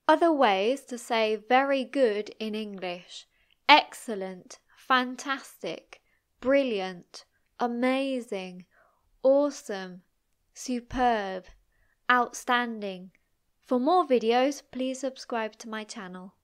Other ways to say very good in English: excellent, fantastic, brilliant, amazing, awesome, superb, outstanding. For more videos, please subscribe to my channel.